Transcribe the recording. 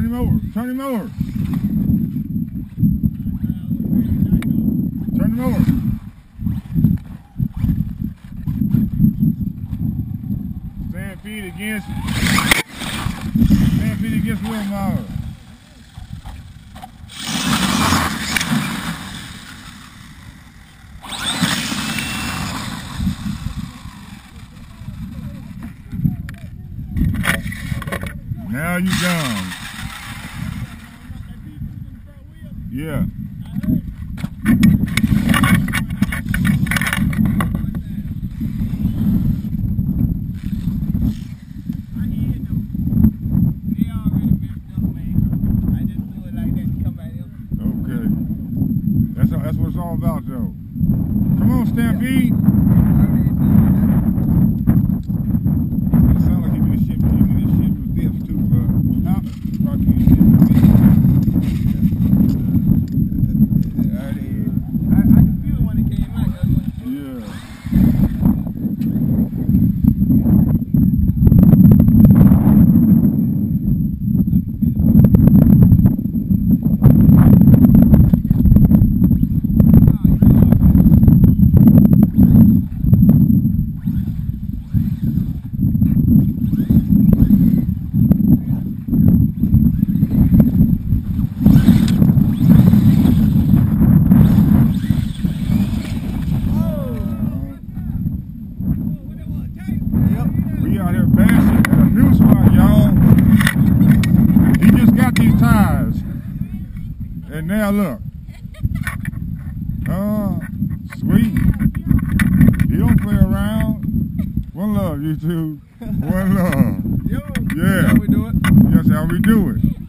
Turn him over. Turn him over. Turn him over. Stand feet against Wilmar. Now you done. Yeah. Okay. That's what it's all about, though. Come on, Stampede. It sounds like you need to ship with dips too, bro. Probably need to ship with dips. I can feel it when it came out. Yeah. We out here bashing at a new spot, y'all. He just got these tires. And now look. Sweet. He don't play around. One love, YouTube. One love. Yo, Yeah. that's how we do it. That's how we do it.